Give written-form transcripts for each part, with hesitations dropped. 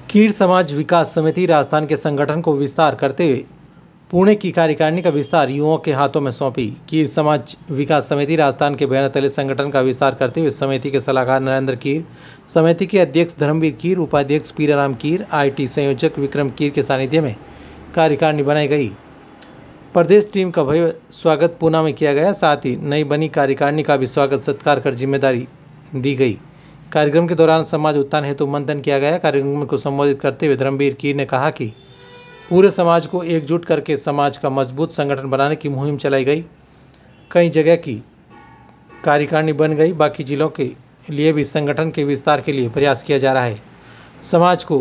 कीर समाज विकास समिति राजस्थान के संगठन को विस्तार करते हुए पुणे की कार्यकारिणी का विस्तार युवाओं के हाथों में सौंपी। कीर समाज विकास समिति राजस्थान के बैनतले संगठन का विस्तार करते हुए समिति के सलाहकार नरेंद्र कीर, समिति के अध्यक्ष धर्मवीर कीर, उपाध्यक्ष पीराराम कीर, IT संयोजक विक्रम कीर के सानिध्य में कार्यकारिणी बनाई गई। प्रदेश टीम का भव्य स्वागत पूना में किया गया। साथ ही नई बनी कार्यकारिणी का भी स्वागत सत्कार कर जिम्मेदारी दी गई। कार्यक्रम के दौरान समाज उत्थान हेतु मंथन किया गया। कार्यक्रम को संबोधित करते हुए धर्मवीर कीर ने कहा कि पूरे समाज को एकजुट करके समाज का मजबूत संगठन बनाने की मुहिम चलाई गई। कई जगह की कार्यकारिणी बन गई। बाकी जिलों के लिए भी संगठन के विस्तार के लिए प्रयास किया जा रहा है। समाज को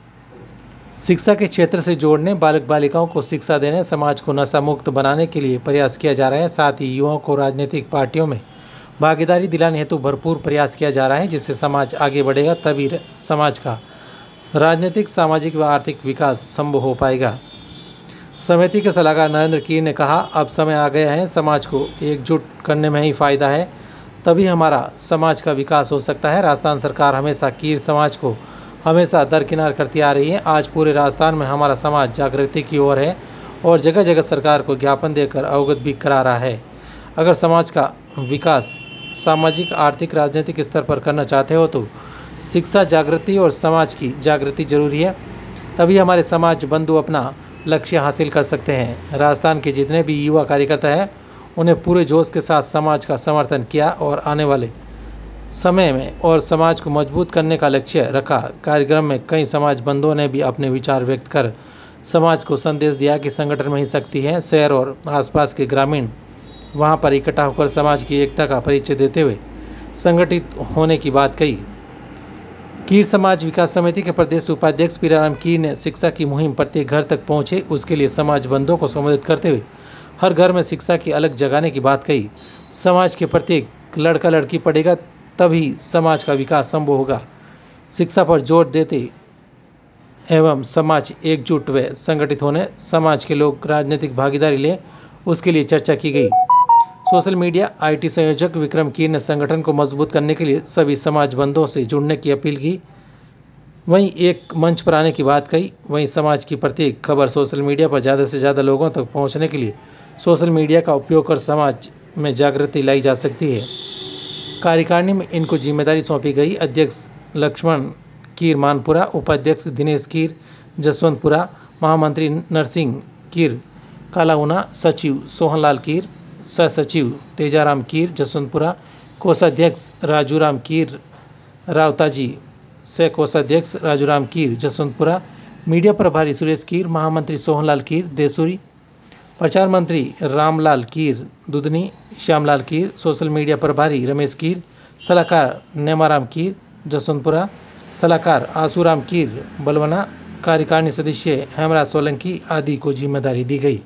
शिक्षा के क्षेत्र से जोड़ने, बालक बालिकाओं को शिक्षा देने, समाज को नशा मुक्त बनाने के लिए प्रयास किया जा रहा है। साथ ही युवाओं को राजनीतिक पार्टियों में भागीदारी दिलाने हेतु भरपूर प्रयास किया जा रहा है, जिससे समाज आगे बढ़ेगा, तभी समाज का राजनीतिक, सामाजिक व आर्थिक विकास संभव हो पाएगा। समिति के सलाहकार नरेंद्र कीर ने कहा, अब समय आ गया है, समाज को एकजुट करने में ही फायदा है, तभी हमारा समाज का विकास हो सकता है। राजस्थान सरकार हमेशा कीर समाज को हमेशा दरकिनार करती आ रही है। आज पूरे राजस्थान में हमारा समाज जागृति की ओर है और जगह जगह सरकार को ज्ञापन देकर अवगत भी करा रहा है। अगर समाज का विकास सामाजिक, आर्थिक, राजनीतिक स्तर पर करना चाहते हो तो शिक्षा, जागृति और समाज की जागृति जरूरी है, तभी हमारे समाज बंधु अपना लक्ष्य हासिल कर सकते हैं। राजस्थान के जितने भी युवा कार्यकर्ता हैं उन्हें पूरे जोश के साथ समाज का समर्थन किया और आने वाले समय में और समाज को मजबूत करने का लक्ष्य रखा। कार्यक्रम में कई समाज बंधुओं ने भी अपने विचार व्यक्त कर समाज को संदेश दिया कि संगठन में ही शक्ति है। शहर और आसपास के ग्रामीण वहां पर इकट्ठा होकर समाज की एकता का परिचय देते हुए संगठित होने की बात कही। कीर समाज विकास समिति के प्रदेश उपाध्यक्ष पीराराम कीर ने शिक्षा की मुहिम प्रत्येक घर तक पहुंचे, उसके लिए समाज बंधुओं को संबोधित करते हुए हर घर में शिक्षा की अलग जगाने की बात कही। समाज के प्रत्येक लड़का लड़की पढ़ेगा तभी समाज का विकास संभव होगा। शिक्षा पर जोर देते एवं समाज एकजुट व संगठित होने, समाज के लोग राजनीतिक भागीदारी लें, उसके लिए चर्चा की गई। सोशल मीडिया IT संयोजक विक्रम कीर ने संगठन को मजबूत करने के लिए सभी समाज बंधुओं से जुड़ने की अपील की। वहीं एक मंच पर आने की बात कही। वहीं समाज की प्रत्येक खबर सोशल मीडिया पर ज़्यादा से ज़्यादा लोगों तक पहुंचने के लिए सोशल मीडिया का उपयोग कर समाज में जागृति लाई जा सकती है। कार्यकारिणी में इनको जिम्मेदारी सौंपी गई। अध्यक्ष लक्ष्मण कीर मानपुरा, उपाध्यक्ष दिनेश कीर जसवंतपुरा, महामंत्री नरसिंह कीर कालाउना, सचिव सोहनलाल कीर, सह सचिव तेजाराम कीर जसवंतपुरा, कोषाध्यक्ष राजूराम कीर रावताजी, सह कोषाध्यक्ष राजूराम कीर जसवंतपुरा, मीडिया प्रभारी सुरेश कीर, महामंत्री सोहनलाल कीर देसुरी, प्रचार मंत्री रामलाल कीर दुधनी, श्यामलाल कीर, सोशल मीडिया प्रभारी रमेश कीर, सलाहकार नेमाराम कीर जसवंतपुरा, सलाहकार आसूराम कीर बलवना, कार्यकारिणी सदस्य हेमराज सोलंकी आदि को जिम्मेदारी दी गई।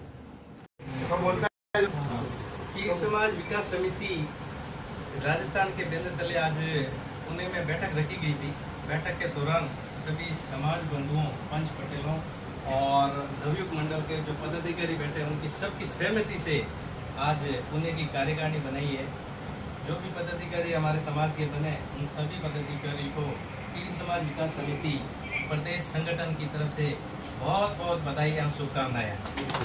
कीर समाज विकास समिति राजस्थान के बैनर तले आज पुणे में बैठक रखी गई थी। बैठक के दौरान सभी समाज बंधुओं, पंच पटेलों और नवयुग मंडल के जो पदाधिकारी बैठे हैं उनकी सबकी सहमति से आज पुणे की कार्यकारिणी बनाई है। जो भी पदाधिकारी हमारे समाज के बने उन सभी पदाधिकारी को कीर समाज विकास समिति प्रदेश संगठन की तरफ से बहुत बहुत बधाई और शुभकामनाएं।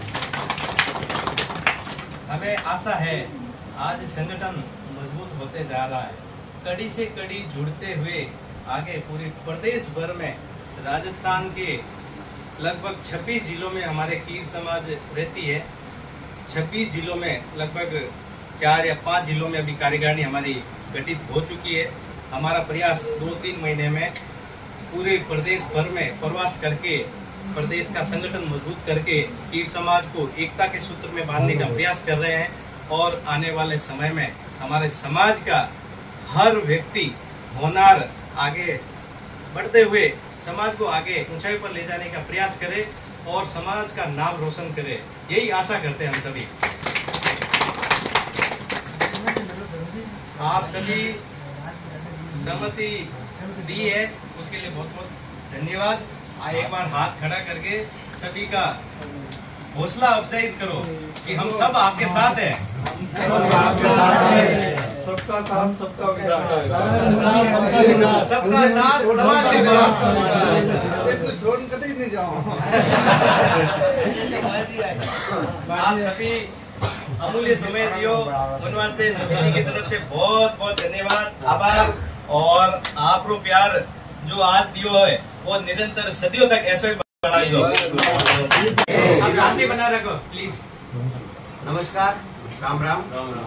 हमें आशा है आज संगठन मजबूत होते जा रहा है, कड़ी से कड़ी जुड़ते हुए आगे पूरे प्रदेश भर में राजस्थान के लगभग 26 जिलों में हमारे कीर समाज रहती है। 26 जिलों में लगभग 4 या 5 जिलों में अभी कार्यकारिणी हमारी गठित हो चुकी है। हमारा प्रयास 2-3 महीने में पूरे प्रदेश भर में प्रवास करके प्रदेश का संगठन मजबूत करके कीर समाज को एकता के सूत्र में बांधने का प्रयास कर रहे हैं और आने वाले समय में हमारे समाज का हर व्यक्ति होनहार आगे बढ़ते हुए समाज को आगे ऊंचाई पर ले जाने का प्रयास करे और समाज का नाम रोशन करे, यही आशा करते हैं हम सभी। आप सभी सहमति दी है उसके लिए बहुत बहुत धन्यवाद। एक बार हाथ खड़ा करके सभी का हौसला अफजाई करो कि हम सब आपके साथ हैं। सबका साथ सबका विकास। सबका साथ समाज का विकास। छोड़ कहीं नहीं जाओ। आप सभी अमूल्य समय दियो उन वास्ते समिति की तरफ से बहुत बहुत धन्यवाद, आभार। और आपको प्यार जो आज दियो है वो निरंतर सदियों तक ऐसे ही बढ़ाई दो। आप शांति बना रखो प्लीज। नमस्कार, राम राम।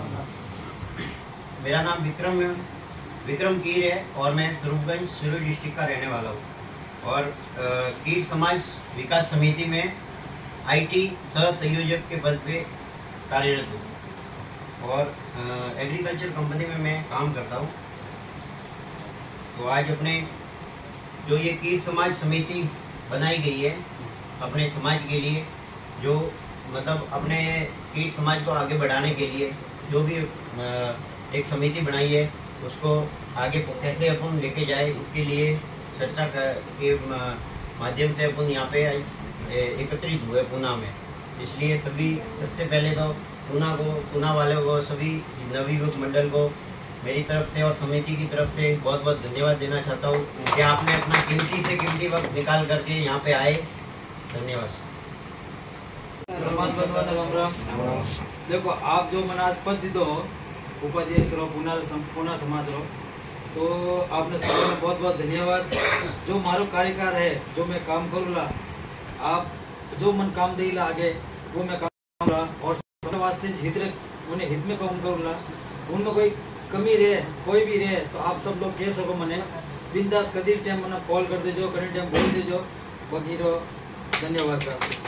मेरा नाम विक्रम कीर है और मैं स्वरूपगंज सिरोही डिस्ट्रिक्ट का रहने वाला हूँ। और कीर समाज विकास समिति में आईटी सह संयोजक के पद पे कार्यरत हूँ और एग्रीकल्चर कंपनी में मैं काम करता हूँ। तो आज अपने जो ये कीर समाज समिति बनाई गई है अपने समाज के लिए, जो मतलब अपने कीर समाज को आगे बढ़ाने के लिए जो भी एक समिति बनाई है उसको आगे कैसे अपन लेके जाए, इसके लिए चर्चा के माध्यम से अपन यहाँ पे एकत्रित हुए पूना में। इसलिए सभी सबसे पहले तो पूना वालों को, सभी नवयुवक मंडल को मेरी तरफ से और समिति की तरफ से बहुत बहुत धन्यवाद देना चाहता हूँ कि आपने अपना कीमती से कीमती वक्त निकाल करके यहाँ पे आए। धन्यवाद। समाज बंधुओं राम राम। देखो, आप जो मना आज पद दीदो उपाध्यक्ष रो पूना समाज रो, तो आपने सभी में बहुत बहुत धन्यवाद। जो मारो कार्यकार है, जो मैं काम करूँगा, आप जो मन काम देला आगे वो मैं काम करूँगा और सबके वास्ते उन्हें हित में काम करूँगा। उनमें कोई कमी रहे, कोई भी रहे, तो आप सब लोग कह सको मने बिंदास कदी टाइम मना कॉल कर देजो, कहीं टाइम बोल देजो। बाकी रो धन्यवाद साहब।